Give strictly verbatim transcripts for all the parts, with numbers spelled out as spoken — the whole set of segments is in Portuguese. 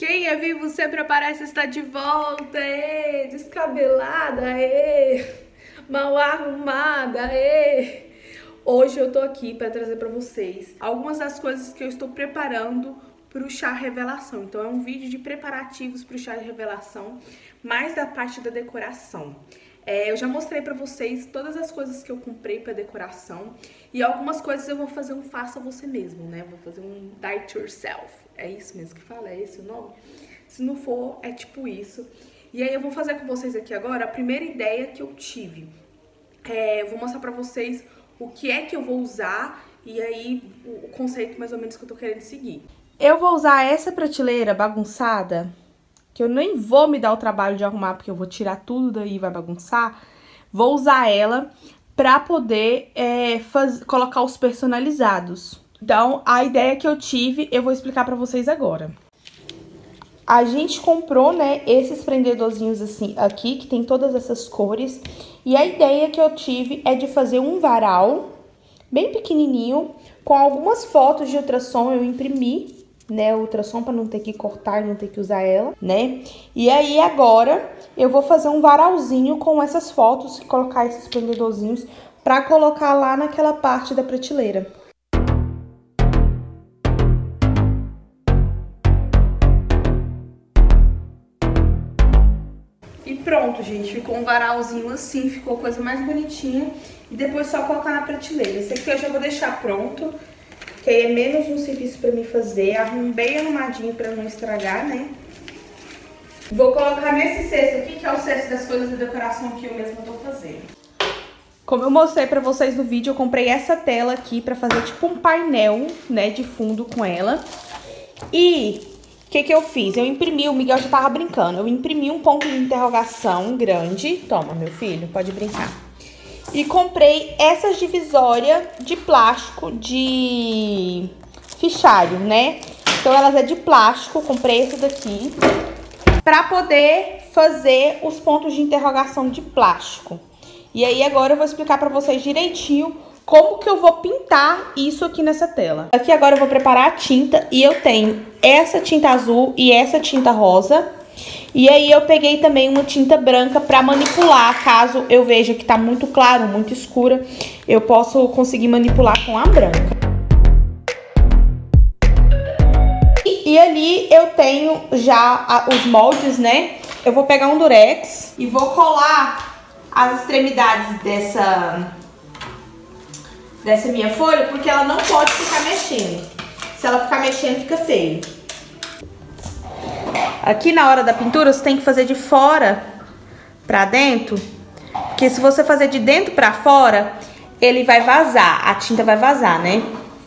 Quem é vivo sempre aparece, está de volta, ê, descabelada, ê, mal arrumada, ê. Hoje eu tô aqui para trazer para vocês algumas das coisas que eu estou preparando para o chá revelação. Então é um vídeo de preparativos para o chá de revelação, mais da parte da decoração. É, eu já mostrei pra vocês todas as coisas que eu comprei pra decoração. E algumas coisas eu vou fazer um faça você mesmo, né? Vou fazer um do it yourself. É isso mesmo que fala? É esse o nome? Se não for, é tipo isso. E aí eu vou fazer com vocês aqui agora a primeira ideia que eu tive. É, eu vou mostrar pra vocês o que é que eu vou usar e aí o, o conceito mais ou menos que eu tô querendo seguir. Eu vou usar essa prateleira bagunçada, que eu nem vou me dar o trabalho de arrumar, porque eu vou tirar tudo daí e vai bagunçar. Vou usar ela pra poder é, faz... colocar os personalizados. Então, a ideia que eu tive, eu vou explicar pra vocês agora. A gente comprou, né, esses prendedorzinhos assim, aqui, que tem todas essas cores. E a ideia que eu tive é de fazer um varal bem pequenininho, com algumas fotos de ultrassom eu imprimi, né, ultrassom para não ter que cortar e não ter que usar ela, né? E aí agora eu vou fazer um varalzinho com essas fotos e colocar esses prendedorzinhos para colocar lá naquela parte da prateleira. E pronto, gente, ficou um varalzinho assim, ficou a coisa mais bonitinha. E depois só colocar na prateleira. Esse aqui eu já vou deixar pronto, que aí é menos um serviço pra mim fazer. Arrumo bem arrumadinho pra não estragar, né? Vou colocar nesse cesto aqui, que é o cesto das coisas de decoração que eu mesma tô fazendo. Como eu mostrei pra vocês no vídeo, eu comprei essa tela aqui pra fazer tipo um painel, né, de fundo com ela. E o que que eu fiz? Eu imprimi, o Miguel já tava brincando, eu imprimi um ponto de interrogação grande. Toma, meu filho, pode brincar. E comprei essas divisórias de plástico de fichário, né? Então elas é de plástico, comprei essa daqui pra poder fazer os pontos de interrogação de plástico. E aí agora eu vou explicar pra vocês direitinho como que eu vou pintar isso aqui nessa tela. Aqui agora eu vou preparar a tinta e eu tenho essa tinta azul e essa tinta rosa. E aí eu peguei também uma tinta branca pra manipular, caso eu veja que tá muito claro, muito escura, eu posso conseguir manipular com a branca. E, e ali eu tenho já a, os moldes, né? Eu vou pegar um durex e vou colar as extremidades dessa, dessa minha folha, porque ela não pode ficar mexendo. Se ela ficar mexendo, fica feio. Aqui na hora da pintura você tem que fazer de fora pra dentro, porque se você fazer de dentro pra fora, ele vai vazar, a tinta vai vazar, né?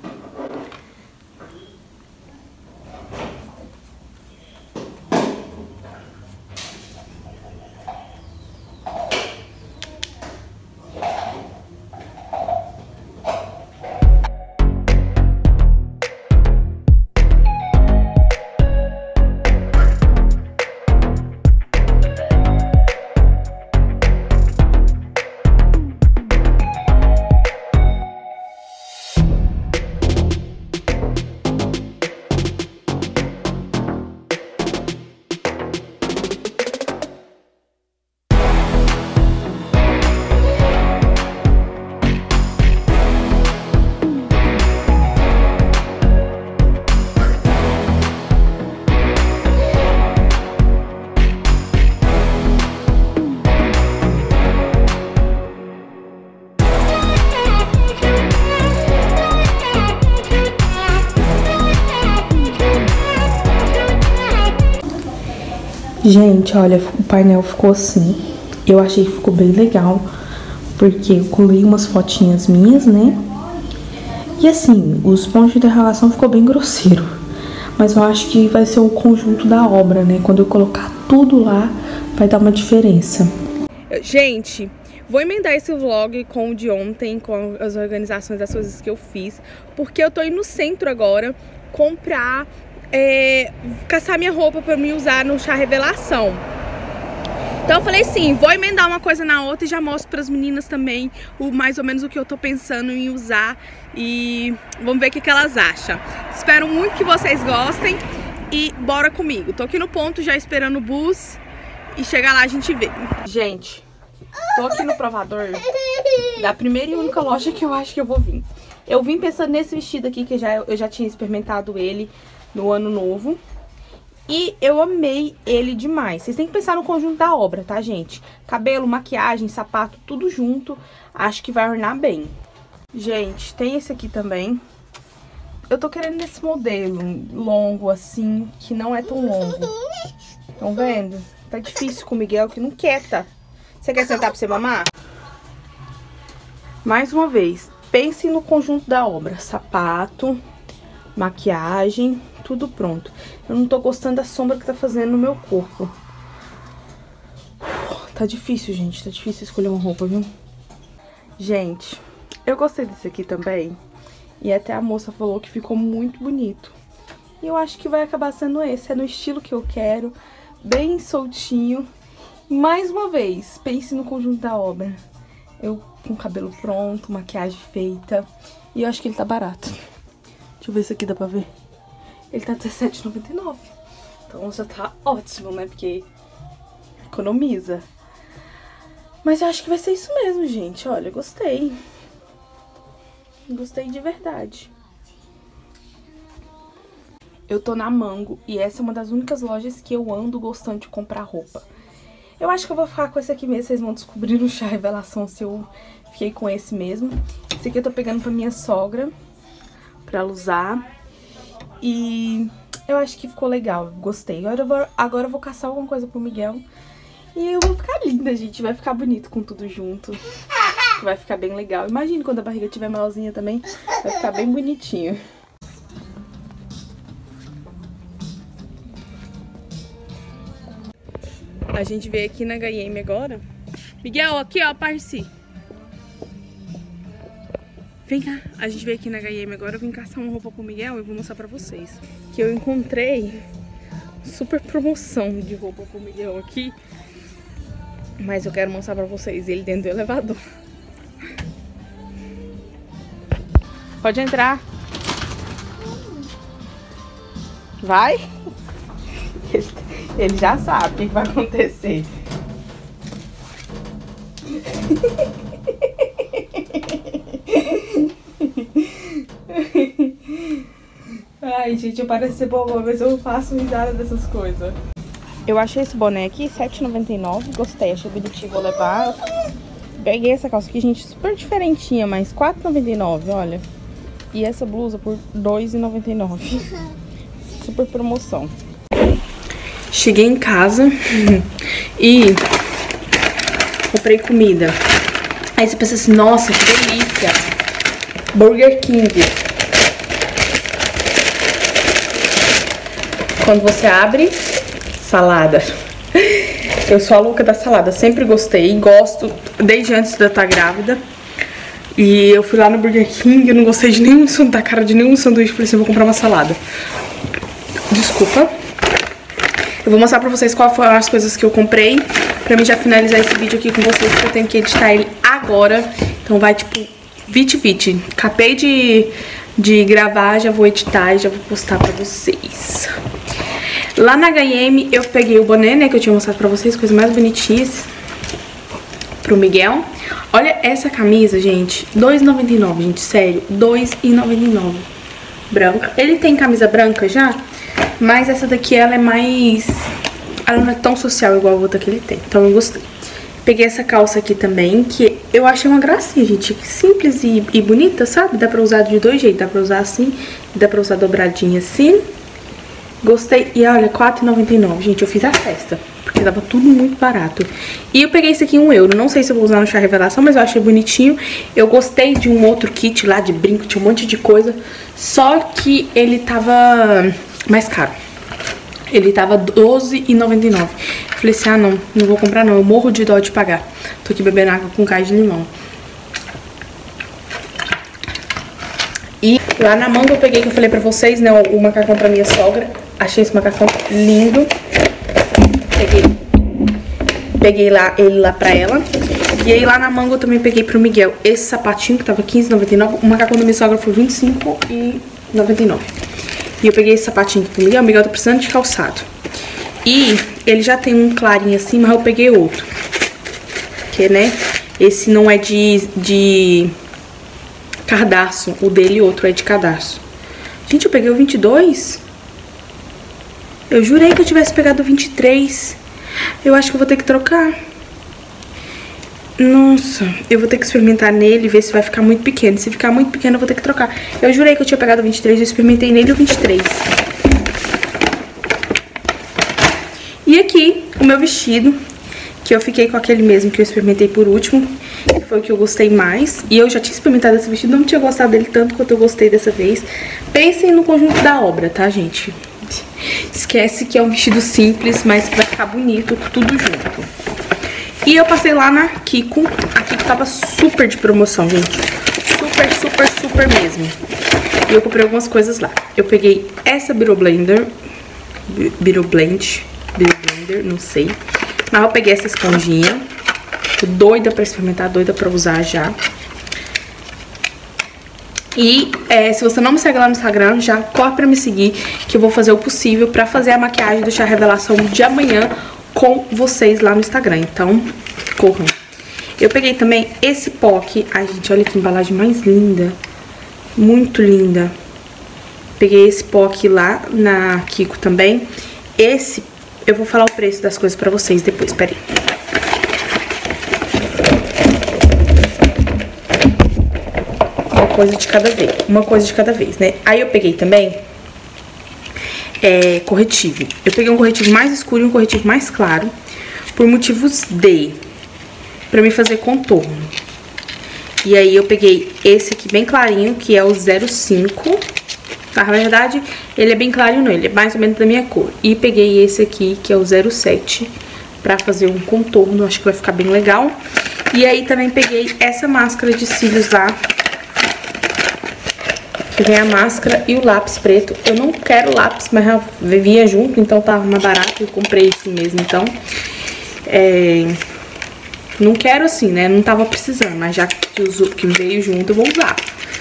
Gente, olha, o painel ficou assim. Eu achei que ficou bem legal, porque eu colei umas fotinhas minhas, né? E assim, os pontos de interrogação ficou bem grosseiro. Mas eu acho que vai ser o conjunto da obra, né? Quando eu colocar tudo lá, vai dar uma diferença. Gente, vou emendar esse vlog com o de ontem, com as organizações das coisas que eu fiz, porque eu tô indo no centro agora comprar... É, caçar minha roupa pra me usar no chá revelação. Então eu falei assim, vou emendar uma coisa na outra e já mostro pras meninas também o, mais ou menos o que eu tô pensando em usar. E vamos ver o que, que elas acham. Espero muito que vocês gostem. e bora comigo. Tô aqui no ponto já esperando o bus e chegar lá a gente vê. Gente, tô aqui no provador da primeira e única loja que eu acho que eu vou vir. Eu vim pensando nesse vestido aqui, que já, eu já tinha experimentado ele no ano novo. E eu amei ele demais. Vocês têm que pensar no conjunto da obra, tá, gente? Cabelo, maquiagem, sapato, tudo junto. Acho que vai ornar bem. Gente, tem esse aqui também. Eu tô querendo esse modelo longo, assim, que não é tão longo. Estão vendo? Tá difícil com o Miguel, que não quer, tá? Você quer sentar pra você mamar? Mais uma vez, pense no conjunto da obra. Sapato, maquiagem, tudo pronto. Eu não tô gostando da sombra que tá fazendo no meu corpo. Tá difícil, gente. Tá difícil escolher uma roupa, viu? Gente, eu gostei desse aqui também. E até a moça falou que ficou muito bonito. E eu acho que vai acabar sendo esse. É no estilo que eu quero. Bem soltinho. Mais uma vez, pense no conjunto da obra. Eu com o cabelo pronto, maquiagem feita. E eu acho que ele tá barato. Deixa eu ver se aqui dá pra ver. Ele tá dezessete reais e noventa e nove centavos. Então já tá ótimo, né? Porque economiza. Mas eu acho que vai ser isso mesmo, gente. Olha, gostei. Gostei de verdade. Eu tô na Mango e essa é uma das únicas lojas que eu ando gostando de comprar roupa. Eu acho que eu vou ficar com esse aqui mesmo. Vocês vão descobrir no chá revelação se eu fiquei com esse mesmo. Esse aqui eu tô pegando pra minha sogra, pra ela usar. E eu acho que ficou legal, gostei. Agora eu vou, agora eu vou caçar alguma coisa pro Miguel. E eu vou ficar linda, gente. Vai ficar bonito com tudo junto. Vai ficar bem legal. Imagine quando a barriga estiver maiorzinha também. Vai ficar bem bonitinho. A gente veio aqui na H e M agora. Miguel, aqui ó, Parci. Vem cá, a gente veio aqui na H e M agora, eu vim caçar uma roupa pro Miguel e vou mostrar pra vocês. Que eu encontrei super promoção de roupa pro Miguel aqui. Mas eu quero mostrar pra vocês ele dentro do elevador. Pode entrar. Vai? Ele, ele já sabe o que vai acontecer. Ai, gente, eu pareço ser boba, mas eu faço risada dessas coisas. Eu achei esse boné aqui, sete reais e noventa e nove centavos. Gostei, achei bonitinho, vou levar. Peguei essa calça aqui, gente, super diferentinha, mas quatro reais e noventa e nove centavos, olha. E essa blusa por dois reais e noventa e nove centavos. Super promoção. Cheguei em casa e comprei comida. Aí você pensa assim, nossa, que delícia. Burger King. Quando você abre, salada. Eu sou a louca da salada, sempre gostei, gosto desde antes de eu estar grávida. E eu fui lá no Burger King, eu não gostei de nenhum, da cara de nenhum sanduíche, falei assim, eu vou comprar uma salada. Desculpa. Eu vou mostrar pra vocês quais foram as coisas que eu comprei, pra mim já finalizar esse vídeo aqui com vocês, que eu tenho que editar ele agora. Então vai tipo, vite vite. Acabei de, de gravar, já vou editar e já vou postar pra vocês. Lá na H e M eu peguei o boné, né, que eu tinha mostrado pra vocês, coisa mais bonitinha, pro Miguel. Olha essa camisa, gente, dois reais e noventa e nove centavos, gente, sério, dois reais e noventa e nove centavos. Branca. Ele tem camisa branca já, mas essa daqui ela é mais... ela não é tão social igual a outra que ele tem, então eu gostei. Peguei essa calça aqui também, que eu achei uma gracinha, gente, simples e, e bonita, sabe? Dá pra usar de dois jeitos, dá pra usar assim, dá pra usar dobradinha assim. Gostei. E olha, quatro reais e noventa e nove centavos, gente, eu fiz a festa, porque tava tudo muito barato. E eu peguei esse aqui um euro, não sei se eu vou usar no chá revelação, mas eu achei bonitinho. Eu gostei de um outro kit lá de brinco, tinha um monte de coisa, só que ele tava mais caro. Ele tava doze reais e noventa e nove centavos. Falei assim, ah não, não vou comprar não, eu morro de dó de pagar. Tô aqui bebendo água com gás de limão. E lá na Mango eu peguei, que eu falei pra vocês, né, o macacão pra minha sogra. Achei esse macacão lindo. Peguei, peguei lá, ele lá pra ela. E aí lá na Mango eu também peguei pro Miguel esse sapatinho que tava quinze reais e noventa e nove centavos. O macacão da minha sogra foi vinte e cinco reais e noventa e nove centavos. E eu peguei esse sapatinho aqui pro Miguel. O Miguel tá precisando de calçado. E ele já tem um clarinho assim, mas eu peguei outro. Que, né, esse não é de, de cadarço. O dele e outro é de cadarço. Gente, eu peguei o vinte e dois. Eu jurei que eu tivesse pegado o vinte e três. Eu acho que eu vou ter que trocar. Nossa, eu vou ter que experimentar nele e ver se vai ficar muito pequeno. Se ficar muito pequeno, eu vou ter que trocar. Eu jurei que eu tinha pegado o vinte e três, eu experimentei nele o vinte e três. E aqui, o meu vestido, que eu fiquei com aquele mesmo que eu experimentei por último, que foi o que eu gostei mais. E eu já tinha experimentado esse vestido, não tinha gostado dele tanto quanto eu gostei dessa vez. Pensem no conjunto da obra, tá, gente? Esquece que é um vestido simples, mas que vai ficar bonito, tudo junto. E eu passei lá na Kiko. A Kiko tava super de promoção, gente. Super, super, super mesmo. E eu comprei algumas coisas lá. Eu peguei essa Beauty Blender. Beauty Blend. Beauty Blender, não sei. Mas eu peguei essa esponjinha. Tô doida pra experimentar, doida pra usar já. E é, se você não me segue lá no Instagram, já corre pra me seguir, que eu vou fazer o possível pra fazer a maquiagem do Chá Revelação de amanhã com vocês lá no Instagram. Então, corram. Eu peguei também esse pó aqui. Ai, gente, olha que embalagem mais linda. Muito linda. Peguei esse pó aqui lá na Kiko também. Esse, eu vou falar o preço das coisas pra vocês depois, peraí. Uma coisa de cada vez. Uma coisa de cada vez, né? Aí eu peguei também é, corretivo. Eu peguei um corretivo mais escuro e um corretivo mais claro, por motivos de... pra me fazer contorno. E aí eu peguei esse aqui bem clarinho, que é o zero cinco. Na verdade, ele é bem clarinho não, ele é mais ou menos da minha cor. E peguei esse aqui, que é o zero sete, pra fazer um contorno, acho que vai ficar bem legal. E aí também peguei essa máscara de cílios lá, que vem a máscara e o lápis preto. Eu não quero lápis, mas já vinha junto, então tava mais barato. Eu comprei esse mesmo, então. É... Não quero assim, né? Não tava precisando, mas já que, uso, que veio junto, eu vou usar.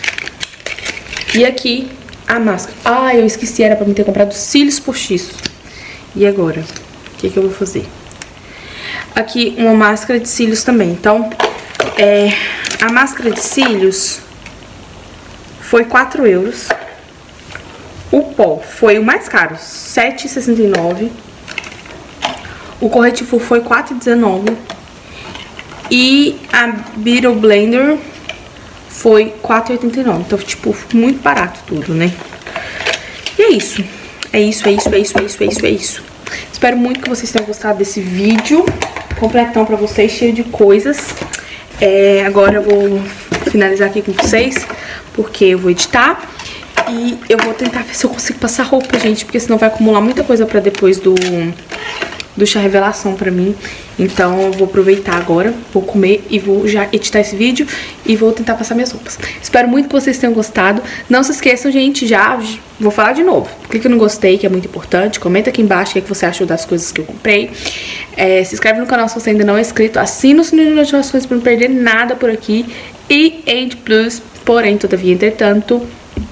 E aqui, a máscara. Ah, eu esqueci, era pra me ter comprado cílios postiços. E agora? O que que eu vou fazer? Aqui, uma máscara de cílios também. Então, é... a máscara de cílios... foi quatro euros. O pó foi o mais caro, sete reais e sessenta e nove centavos. O corretivo foi quatro reais e dezenove centavos. E a Beauty Blender foi quatro reais e oitenta e nove centavos. Então, tipo, muito barato tudo, né? E é isso. É isso, é isso, é isso, é isso, é isso, é isso. Espero muito que vocês tenham gostado desse vídeo completão pra vocês, cheio de coisas. É, agora eu vou finalizar aqui com vocês, porque eu vou editar e eu vou tentar ver se eu consigo passar roupa, gente, porque senão vai acumular muita coisa pra depois do, do Chá Revelação pra mim. Então eu vou aproveitar agora, vou comer e vou já editar esse vídeo e vou tentar passar minhas roupas. Espero muito que vocês tenham gostado. Não se esqueçam, gente, já vou falar de novo. Clica no gostei, que é muito importante. Comenta aqui embaixo o que, é que você achou das coisas que eu comprei. É, se inscreve no canal se você ainda não é inscrito. Assina o sininho de notificações pra não perder nada por aqui. E Age Plus, porém, todavia, entretanto...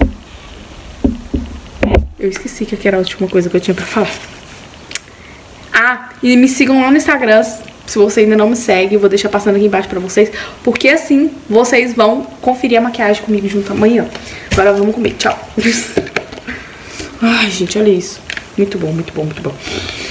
Eu esqueci que era a última coisa que eu tinha pra falar. Ah, e me sigam lá no Instagram, se você ainda não me segue, eu vou deixar passando aqui embaixo pra vocês, porque assim vocês vão conferir a maquiagem comigo junto amanhã. Agora vamos comer, tchau. Ai, gente, olha isso. Muito bom, muito bom, muito bom.